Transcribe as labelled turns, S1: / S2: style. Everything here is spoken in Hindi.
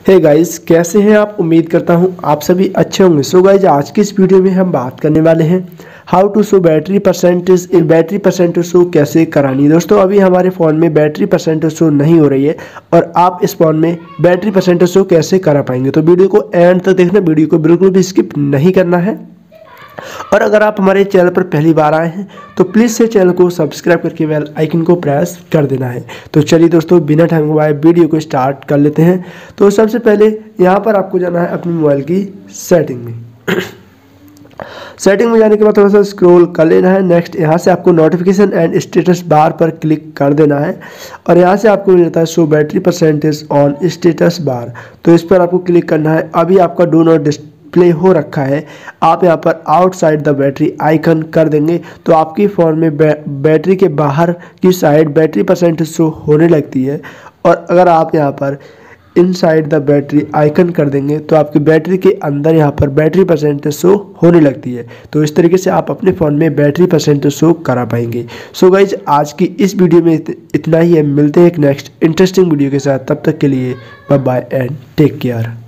S1: हे गाइस, कैसे हैं आप। उम्मीद करता हूं आप सभी अच्छे होंगे। सो गाइस, आज की इस वीडियो में हम बात करने वाले हैं how to show battery percentage show कैसे करानी है। दोस्तों, अभी हमारे फ़ोन में बैटरी परसेंटेज शो नहीं हो रही है और आप इस फ़ोन में बैटरी परसेंटेज शो कैसे करा पाएंगे। तो वीडियो को एंड तक देखना, वीडियो को बिल्कुल भी स्किप नहीं करना है। और अगर आप हमारे चैनल पर पहली बार आए हैं तो प्लीज़ से चैनल को सब्सक्राइब करके बेल आइकन को प्रेस कर देना है। तो चलिए दोस्तों, बिना टाइम गवाए वीडियो को स्टार्ट कर लेते हैं। तो सबसे पहले यहाँ पर आपको जाना है अपने मोबाइल की सेटिंग में। सेटिंग में जाने के बाद थोड़ा सा स्क्रॉल कर लेना है। नेक्स्ट यहाँ से आपको नोटिफिकेशन एंड स्टेटस बार पर क्लिक कर देना है और यहाँ से आपको मिलता है show battery percentage on status bar. तो इस पर आपको क्लिक करना है। अभी आपका डू नॉट प्ले हो रखा है, आप यहाँ पर आउटसाइड द बैटरी आइकन कर देंगे तो आपकी फ़ोन में बैटरी के बाहर की साइड बैटरी परसेंटेज शो होने लगती है। और अगर आप यहाँ पर इनसाइड द बैटरी आइकन कर देंगे तो आपकी बैटरी के अंदर यहाँ पर बैटरी परसेंटेज शो होने लगती है। तो इस तरीके से आप अपने फ़ोन में बैटरी परसेंटेज शो करा पाएंगे। सो गाइज, आज की इस वीडियो में इतना ही है। मिलते हैं एक नेक्स्ट इंटरेस्टिंग वीडियो के साथ। तब तक के लिए bye bye and take care.